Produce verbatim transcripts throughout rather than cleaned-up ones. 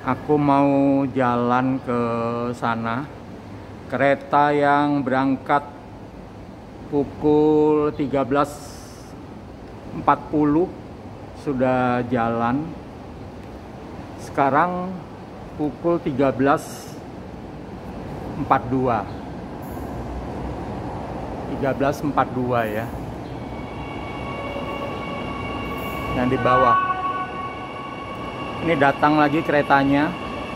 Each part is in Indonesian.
Aku mau jalan ke sana. Kereta yang berangkat pukul tiga belas empat puluh sudah jalan. Sekarang pukul tiga belas empat puluh dua. tiga belas empat puluh dua ya. Yang di bawah. Ini datang lagi keretanya.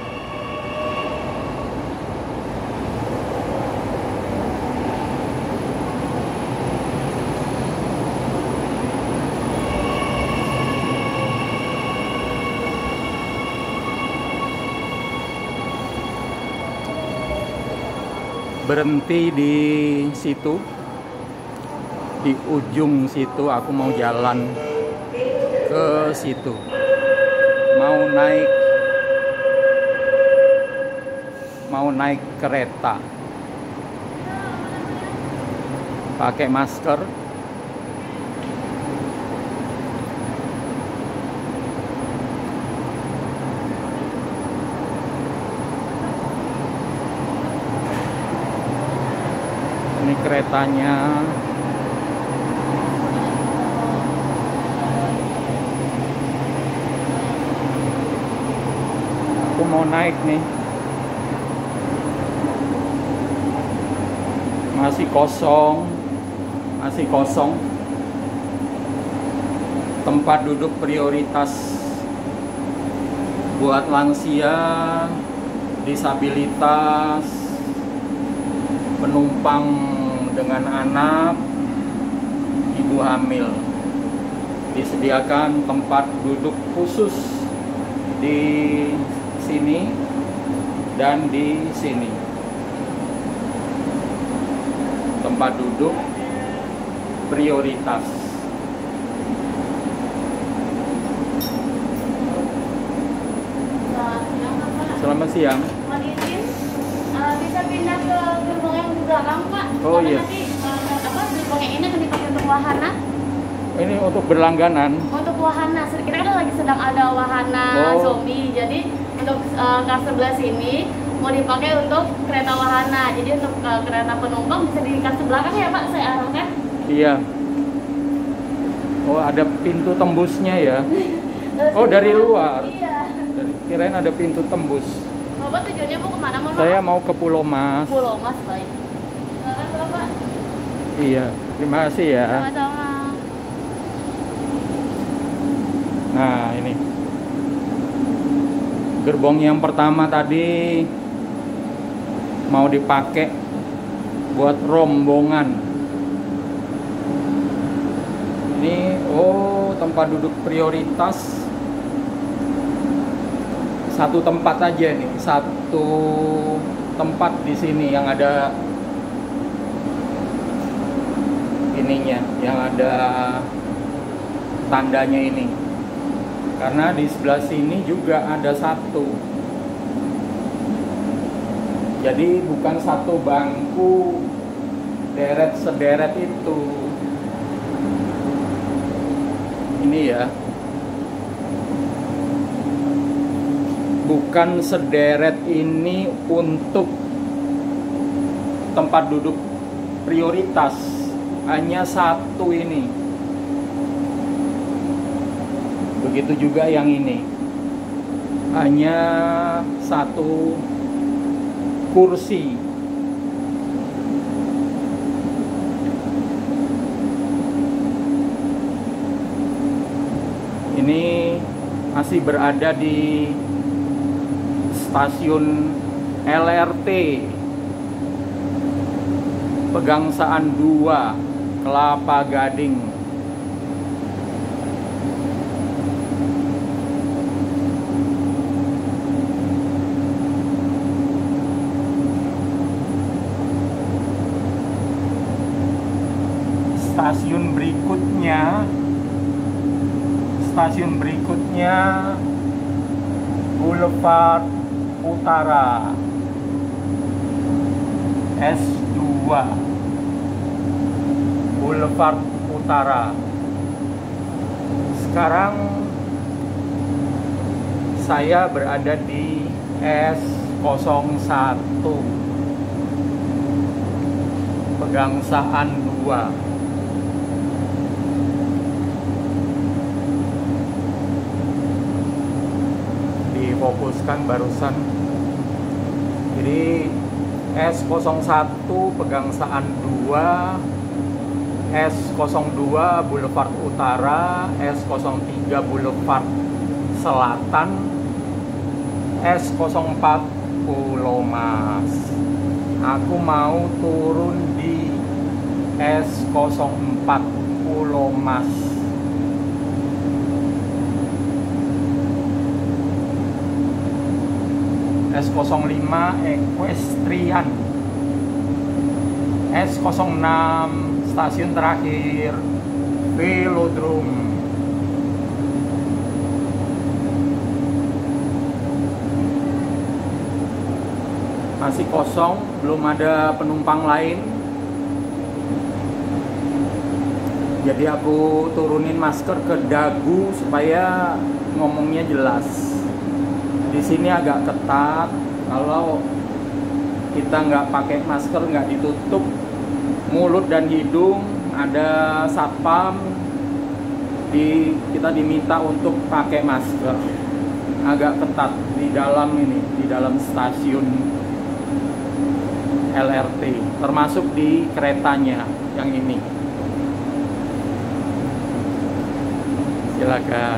Berhenti di situ, di ujung situ. Aku mau jalan ke situ, mau naik mau naik kereta, pakai masker. Ini keretanya. Aku mau naik nih. Masih kosong. Masih kosong. Tempat duduk prioritas buat lansia, disabilitas, penumpang dengan anak, ibu hamil. Disediakan tempat duduk khusus di sini dan di sini. Tempat duduk prioritas. Selamat siang. Mohon izin, uh, bisa pindah ke gerbong yang di belakang, Pak? Oh, Karena iya. Nanti uh, apa gerbong yang ini akan dipakai untuk wahana. Ini untuk berlangganan. Untuk wahana, kita kan lagi sedang ada wahana Oh. zombie. Jadi untuk uh, kelas sebelah sini mau dipakai untuk kereta wahana. Jadi untuk uh, kereta penumpang bisa di kelas belakang ya, Pak? Saya arahkan. Iya. Oh, ada pintu tembusnya ya. Oh, dari luar. Iya. Dari- Kirain ada pintu tembus. Bapak tujuannya mau kemana, Mas? Saya mau ke Pulau Mas. Pulau Mas, baik. Silakan, Bapak. Iya, terima kasih ya. Sama-sama. Nah, ini gerbong yang pertama tadi mau dipakai buat rombongan. Ini oh, tempat duduk prioritas. Satu tempat aja nih, satu tempat di sini yang ada ininya, yang ada tandanya ini. Karena di sebelah sini juga ada satu. Jadi bukan satu bangku deret sederet itu. Ini ya. Bukan sederet ini untuk tempat duduk prioritas. Hanya satu ini. Begitu juga yang ini. Hanya satu kursi. Ini masih berada di stasiun L R T Pegangsaan dua, Kelapa Gading. Stasiun berikutnya Stasiun berikutnya Boulevard Utara S dua, Boulevard Utara. Sekarang saya berada di S nol satu Pegangsaan dua. Difokuskan barusan. Jadi S nol satu Pegangsaan dua, S nol dua Boulevard Utara, S nol tiga Boulevard Selatan, S nol empat Pulau Mas. Aku mau turun di S nol empat Pulau Mas. S nol lima Equestrian, S nol enam stasiun terakhir Velodrome. Masih kosong, belum ada penumpang lain. Jadi aku turunin masker ke dagu supaya ngomongnya jelas. Di sini agak ketat, kalau kita nggak pakai masker, nggak ditutup mulut dan hidung, ada satpam, di kita diminta untuk pakai masker. Agak ketat di dalam ini, di dalam stasiun L R T, termasuk di keretanya yang ini. Silakan.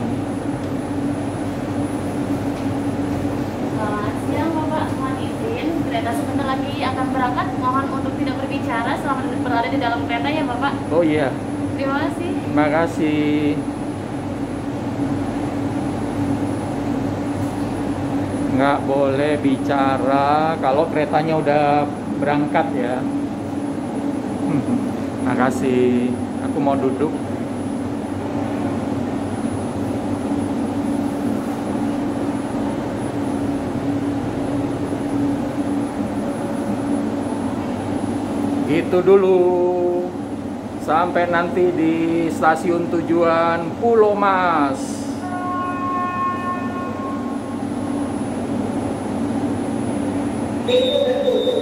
Selamat siang Bapak, mohon izin kereta sebentar lagi akan berangkat. Mohon untuk tidak berbicara selama berada di dalam kereta ya Bapak. Oh iya. Terima kasih. Terima kasih. Nggak boleh bicara kalau keretanya udah berangkat ya. Terima kasih. Aku mau duduk. Gitu dulu. Sampai nanti di stasiun tujuan Pulau Mas.